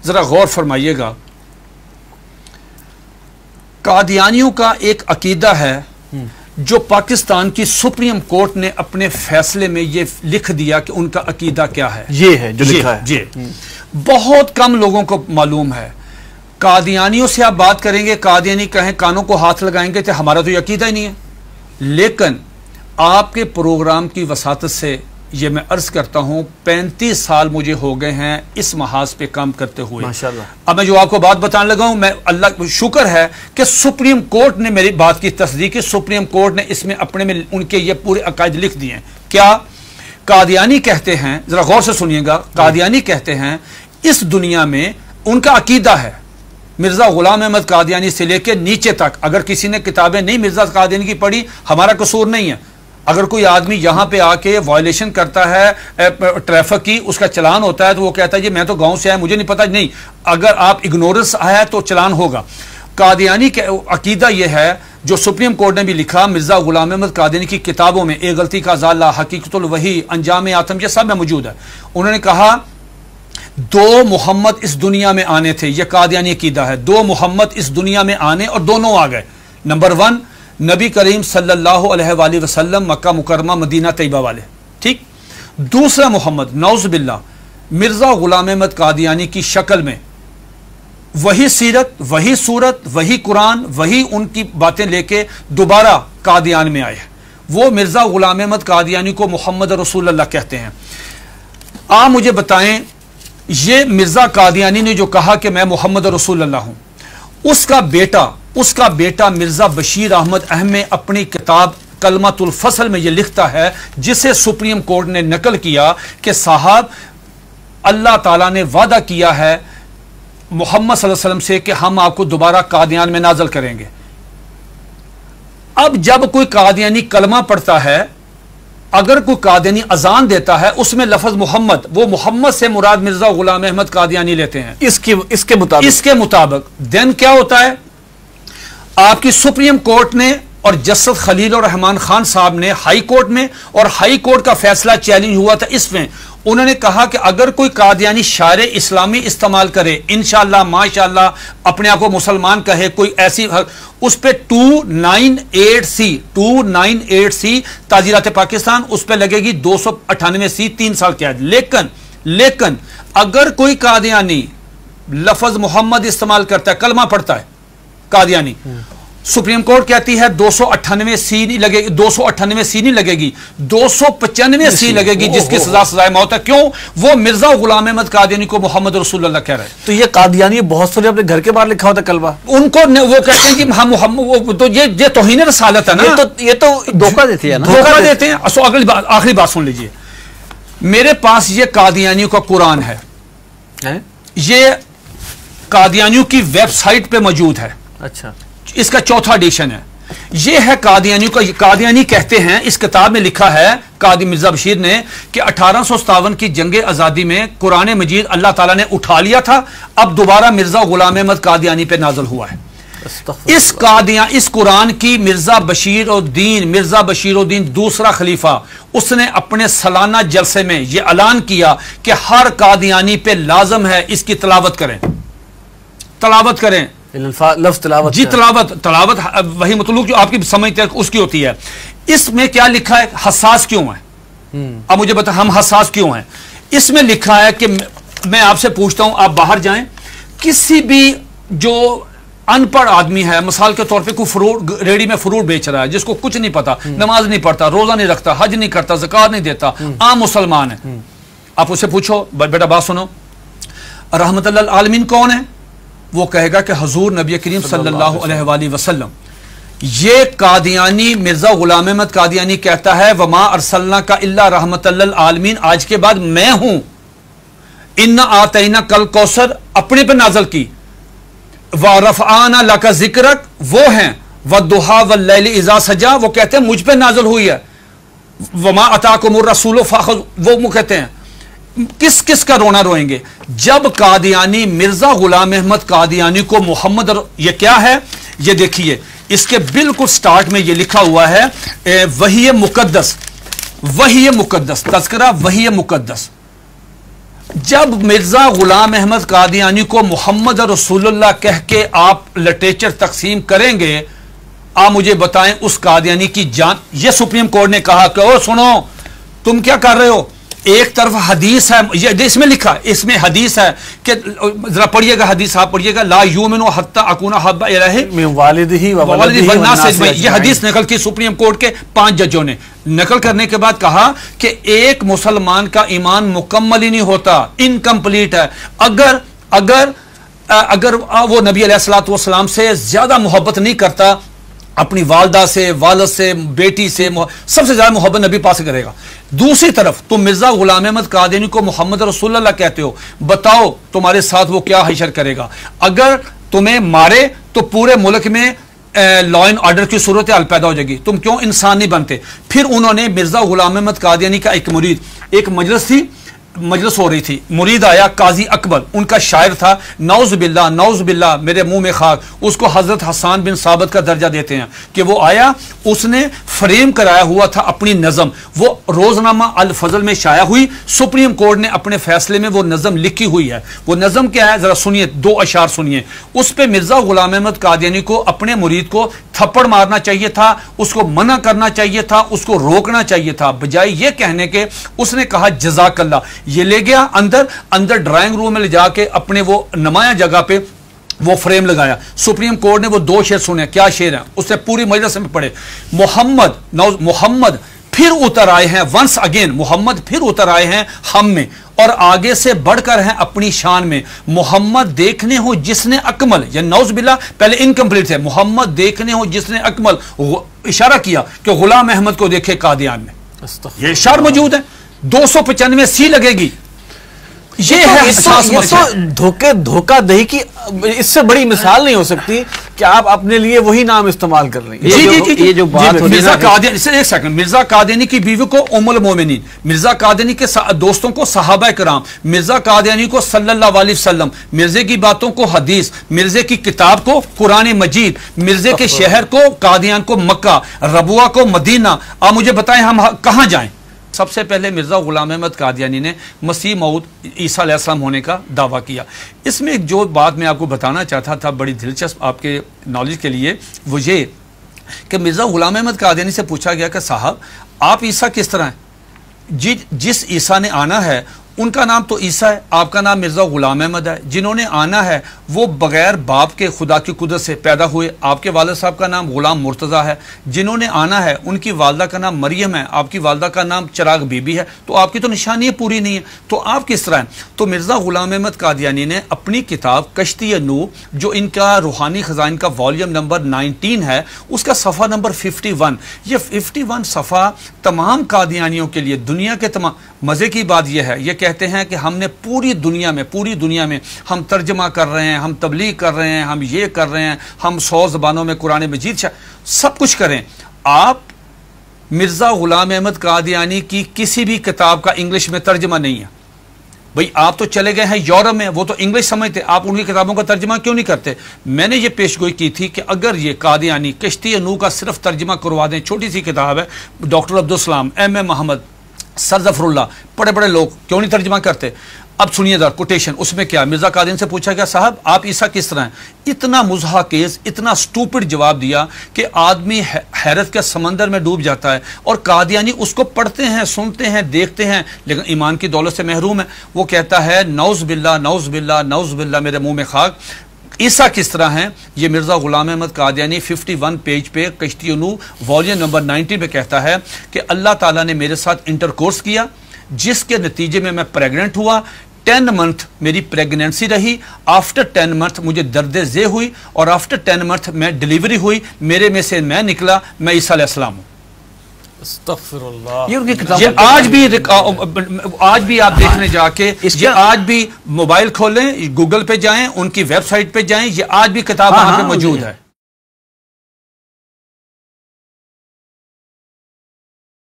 ذرا غور فرمائیے گا، قادیانیوں کا ایک عقیدہ ہے جو پاکستان کی سپریم کورٹ نے اپنے فیصلے میں یہ لکھ دیا کہ ان کا عقیدہ کیا ہے، یہ ہے جو لکھا ہے. جی بہت کم لوگوں کو معلوم ہے. قادیانیوں سے آپ بات کریں گے، قادیانی کہیں کانوں کو ہاتھ لگائیں گے کہ ہمارا تو یہ عقیدہ ہی نہیں ہے. لیکن آپ کے پروگرام کی وساطت سے یہ میں عرض کرتا ہوں 35 سال مجھے ہو گئے ہیں اس محاذ پہ کام کرتے ہوئے. ماشاءاللہ. اب میں جو آپ کو بات بتانے لگا ہوں، میں اللہ شکر ہے کہ سپریم کورٹ نے میری بات کی تصدیق کی. سپریم کورٹ نے اس میں اپنے میں ان کے یہ پورے عقائد لکھ دیے ہیں. کیا قادیانی کہتے ہیں، ذرا غور سے سنیے گا، قادیانی کہتے ہیں اس دنیا میں ان کا عقیدہ ہے مرزا غلام احمد قادیانی سے لے کے نیچے تک. اگر کسی نے کتابیں نہیں مرزا قادیانی کی پڑھی، ہمارا قصور نہیں ہے. اگر کوئی آدمی یہاں پہ آ کے وائلیشن کرتا ہے ٹریفک کی، اس کا چلان ہوتا ہے تو وہ کہتا ہے جی میں تو گاؤں سے آیا، مجھے نہیں پتا. نہیں، اگر آپ اگنورنس آیا تو چلان ہوگا. قادیانی کا عقیدہ یہ ہے جو سپریم کورٹ نے بھی لکھا مرزا غلام احمد قادیانی کی کتابوں میں، ایک غلطی کا ازالہ، حقیقت الوحی، انجام آتم، یہ سب میں موجود ہے. انہوں نے کہا 2 محمد اس دنیا میں آنے تھے. یہ قادیانی عقیدہ ہے، 2 محمد اس دنیا میں آنے اور دونوں آ گئے. نمبر 1 نبی کریم صلی اللہ علیہ وآلہ وسلم، مکہ مکرمہ مدینہ طیبہ والے، ٹھیک. دوسرا محمد نعوذ باللہ مرزا غلام احمد قادیانی کی شکل میں، وہی سیرت، وہی صورت، وہی قرآن، وہی ان کی باتیں لے کے دوبارہ قادیان میں آئے. وہ مرزا غلام احمد قادیانی کو محمد رسول اللہ کہتے ہیں. آپ مجھے بتائیں یہ مرزا قادیانی نے جو کہا کہ میں محمد رسول اللہ ہوں، اس کا بیٹا مرزا بشیر احمد احمد اپنی کتاب کلمۃ الفصل میں یہ لکھتا ہے، جسے سپریم کورٹ نے نقل کیا کہ صاحب اللہ تعالیٰ نے وعدہ کیا ہے محمد صلی اللہ علیہ وسلم سے کہ ہم آپ کو دوبارہ قادیان میں نازل کریں گے. اب جب کوئی قادیانی کلمہ پڑھتا ہے، اگر کوئی قادیانی اذان دیتا ہے، اس میں لفظ محمد، وہ محمد سے مراد مرزا غلام احمد قادیانی لیتے ہیں اس کے مطابق دین کیا ہوتا ہے؟ آپ کی سپریم کورٹ نے اور جسٹس خلیل الرحمان خان صاحب نے ہائی کورٹ میں، اور ہائی کورٹ کا فیصلہ چیلنج ہوا تھا اس میں، انہوں نے کہا کہ اگر کوئی قادیانی شاعر اسلامی استعمال کرے، انشاءاللہ ماشاءاللہ اپنے آپ کو مسلمان کہے، کوئی ایسی، اس پہ 298C تعزیرات پاکستان، اس پہ لگے گی 298C 3 سال قید. لیکن اگر کوئی قادیانی لفظ محمد استعمال کرتا ہے، کلمہ پڑھتا ہے قادیانی، سپریم کورٹ کہتی ہے 298C نہیں لگے گی، 298C نہیں لگے گی، 295C لگے گی، جس کی سزائے موت ہے. کیوں؟ وہ مرزا غلام احمد قادیانی کو محمد رسول اللہ کہہ رہے ہیں. تو یہ قادیانی بہت سارے اپنے گھر کے باہر لکھا ہوتا کلمہ، ان کو وہ کہتے ہیں کہ ہم محمد، تو یہ توہین رسالت ہے نا، یہ تو دھوکہ دیتے ہیں نا، دھوکہ دیتے ہیں. آخری بات سن لیجئے، میرے پاس یہ قادیانیوں کا قرآن ہے، یہ قادیانیوں کی ویب سائٹ پہ موجود ہے. اچھا، اس کا 4تھا ایڈیشن ہے. یہ ہے قادیانیوں کا. قادیانی کہتے ہیں، اس کتاب میں لکھا ہے قاضی مرزا بشیر نے کہ 1857 کی جنگ آزادی میں قرآن مجید اللہ تعالیٰ نے اٹھا لیا تھا، اب دوبارہ مرزا غلام احمد قادیانی پہ نازل ہوا ہے. اس قرآن کی مرزا بشیر الدین دوسرا خلیفہ، اس نے اپنے سالانہ جلسے میں یہ اعلان کیا کہ ہر قادیانی پہ لازم ہے اس کی تلاوت کریں. لفظ تلاوت، جی تلاوت وہی مطلوب جو آپ کی سمجھتے ہیں اس کی ہوتی ہے. اس میں کیا لکھا ہے؟ حساس کیوں ہے؟ اب مجھے بتا ہم حساس کیوں ہیں؟ اس میں لکھا ہے کہ میں آپ سے پوچھتا ہوں، آپ باہر جائیں، کسی بھی جو ان پڑھ آدمی ہے، مثال کے طور پہ کوئی فروٹ ریڑی میں فروٹ بیچ رہا ہے، جس کو کچھ نہیں پتا، نماز نہیں پڑھتا، روزہ نہیں رکھتا، حج نہیں کرتا، زکات نہیں دیتا، عام مسلمان ہے، آپ اسے پوچھو بیٹا بات سنو، رحمت اللہ العالمین کون ہے؟ وہ کہے گا کہ حضور نبی کریم صلی اللہ علیہ وآلہ وسلم. یہ قادیانی مرزا غلام احمد قادیانی کہتا ہے وما ارسلناک الا رحمت للعالمین، آج کے بعد میں ہوں. انا آتینا کل کوثر اپنے پہ نازل کی، ورفعنا لک ذکرک وہ ہیں، والضحی واللیل اذا سجا وہ کہتے ہیں مجھ پہ نازل ہوئی ہے، وما اتاکم الرسول فخذوہ وہ کہتے ہیں. کس کس کا رونا روئیں گے جب قادیانی مرزا غلام احمد قادیانی کو محمد یہ کیا ہے؟ یہ دیکھیے اس کے بالکل سٹارٹ میں یہ لکھا ہوا ہے وحی مقدس تذکرہ وحی مقدس. جب مرزا غلام احمد قادیانی کو محمد رسول اللہ کہہ کے آپ لٹریچر تقسیم کریں گے، آپ مجھے بتائیں اس قادیانی کی جان. یہ سپریم کورٹ نے کہا کہ او سنو تم کیا کر رہے ہو، ایک طرف حدیث ہے، یہ اس میں لکھا، اس میں حدیث ہے کہ ذرا پڑھیے گا حدیث، آپ پڑھیے گا، لا یؤمن حتی اکون احب الیہ من والدہ والناس اجمعین. یہ حدیث نقل کی سپریم کورٹ کے 5 ججوں نے. نقل کرنے کے بعد کہا کہ ایک مسلمان کا ایمان مکمل ہی نہیں ہوتا، انکمپلیٹ ہے اگر وہ نبی علیہ الصلوۃ والسلام سے زیادہ محبت نہیں کرتا، اپنی والدہ سے، والد سے، بیٹی سے، سب سے زیادہ محبت نبی پاس کرے گا. دوسری طرف تم مرزا غلام احمد قادیانی کو محمد رسول اللہ کہتے ہو، بتاؤ تمہارے ساتھ وہ کیا حشر کرے گا. اگر تمہیں مارے تو پورے ملک میں لا اینڈ آرڈر کی صورتحال پیدا ہو جائے گی، تم کیوں انسان نہیں بنتے. پھر انہوں نے مرزا غلام احمد قادیانی کا ایک مرید، ایک مجلس ہو رہی تھی، مرید آیا قاضی اکبر، ان کا شاعر تھا، نعوذ باللہ میرے منہ میں خاک، اس کو حضرت حسان بن ثابت کا درجہ دیتے ہیں کہ وہ آیا، اس نے فریم کرایا ہوا تھا اپنی نظم، وہ روزنامہ الفضل میں شائع ہوئی. سپریم کورٹ نے اپنے فیصلے میں وہ نظم لکھی ہوئی ہے. وہ نظم کیا ہے ذرا سنیے، 2 اشعار سنیے. اس پہ مرزا غلام احمد قادیانی کو اپنے مرید کو تھپڑ مارنا چاہیے تھا، اس کو منع کرنا چاہیے تھا، اس کو روکنا چاہیے تھا، بجائے یہ کہنے کے اس نے کہا جزاک اللہ. یہ لے گیا اندر ڈرائنگ روم میں لے جا کے اپنے وہ نمایاں جگہ پہ وہ فریم لگایا. سپریم کورٹ نے وہ 2 شعر سنے. کیا شعر ہیں؟ اس نے پوری مجلس میں پڑھے. محمد پھر اتر آئے ہیں، ونس اگین محمد پھر اتر آئے ہیں ہم میں، اور آگے سے بڑھ کر ہیں اپنی شان میں. محمد دیکھنے ہو جس نے اکمل، یا نعوذ باللہ پہلے انکمپلیٹ تھے، محمد دیکھنے ہو جس نے اکمل، اشارہ کیا کہ غلام احمد کو دیکھے قادیان میں. یہ اشعار موجود ہے، 295 سی لگے گی. یہ ہے دھوکہ دہی کی اس سے بڑی مثال نہیں ہو سکتی کہ آپ اپنے لیے وہی نام استعمال کر رہے ہیں. یہ جو بات مرزا قادیانی، ایک سیکنڈ، مرزا قادیانی کی بیوی کو ام المومنین، مرزا قادیانی کے دوستوں کو صحابہ کرام، مرزا قادیانی کو صلی اللہ علیہ وسلم، مرزے کی باتوں کو حدیث، مرزے کی کتاب کو قرآن مجید، مرزے کے شہر کو قادیان کو مکہ، ربوہ کو مدینہ. آپ مجھے بتائیں ہم کہاں جائیں؟ سب سے پہلے مرزا غلام احمد قادیانی نے مسیح موعود عیسیٰ علیہ السلام ہونے کا دعویٰ کیا. اس میں جو بات میں آپ کو بتانا چاہتا تھا بڑی دلچسپ آپ کے نالج کے لیے، وہ یہ کہ مرزا غلام احمد قادیانی سے پوچھا گیا کہ صاحب آپ عیسیٰ کس طرح ہیں؟ جس عیسیٰ نے آنا ہے ان کا نام تو عیسیٰ ہے، آپ کا نام مرزا غلام احمد ہے. جنہوں نے آنا ہے وہ بغیر باپ کے خدا کی قدرت سے پیدا ہوئے، آپ کے والد صاحب کا نام غلام مرتضیٰ ہے. جنہوں نے آنا ہے ان کی والدہ کا نام مریم ہے، آپ کی والدہ کا نام چراغ بی بی ہے. تو آپ کی تو نشانی پوری نہیں ہے، تو آپ کس طرح ہیں؟ تو مرزا غلام احمد قادیانی نے اپنی کتاب کشتی نوح، جو ان کا روحانی خزائن کا والیوم نمبر 19 ہے، اس کا صفحہ نمبر 51، یہ 51 صفحہ تمام قادیانیوں کے لیے، دنیا کے تمام. مزے کی بات یہ ہے، یہ کہتے ہیں کہ ہم نے پوری دنیا میں ہم ترجمہ کر رہے ہیں، ہم تبلیغ کر رہے ہیں، ہم یہ کر رہے ہیں، ہم 100 زبانوں میں قرآن مجید سب کچھ کریں. آپ مرزا غلام احمد قادیانی کی کسی بھی کتاب کا انگلش میں ترجمہ نہیں ہے. بھئی آپ تو چلے گئے ہیں یورپ میں، وہ تو انگلش سمجھتے، آپ ان کی کتابوں کا ترجمہ کیوں نہیں کرتے؟ میں نے یہ پیشگوئی کی تھی کہ اگر یہ قادیانی کشتی نوح کا صرف ترجمہ کروا دیں، چھوٹی سی کتاب ہے، doctor Abdus Salam, M Muhammad, sir Zafar Ullah, بڑے لوگ کیوں نہیں ترجمہ کرتے؟ اب سنیے ذرا کوٹیشن، اس میں کیا مرزا قادیانی سے پوچھا گیا صاحب آپ عیسیٰ کس طرح ہیں؟ اتنا مضحکیز، اتنا سٹوپڈ جواب دیا کہ آدمی حیرت کے سمندر میں ڈوب جاتا ہے. اور قادیانی اس کو پڑھتے ہیں، سنتے ہیں، دیکھتے ہیں، لیکن ایمان کی دولت سے محروم ہے. وہ کہتا ہے نعوذ باللہ میرے منہ میں خاک، عیسیٰ کس طرح ہیں؟ یہ مرزا غلام احمد قادیانی 51 پیج پہ کشتی نوح والیوم نمبر 19 پہ کہتا ہے کہ اللہ تعالیٰ نے میرے ساتھ انٹرکورس کیا، جس کے نتیجے میں پریگننٹ ہوا. 10 منتھ میری پریگننسی رہی، آفٹر 10 منتھ مجھے درد ذیل ہوئی، اور آفٹر 10 منتھ میں ڈیلیوری ہوئی، میرے میں سے میں نکلا، میں عیسیٰ علیہ السلام ہوں. استغفر اللہ. یہ آج بھی آپ دیکھنے جا کے، یہ آج بھی موبائل کھولیں، گوگل پہ جائیں، ان کی ویب سائٹ پہ جائیں، یہ آج بھی کتاب وہاں پہ موجود ہے.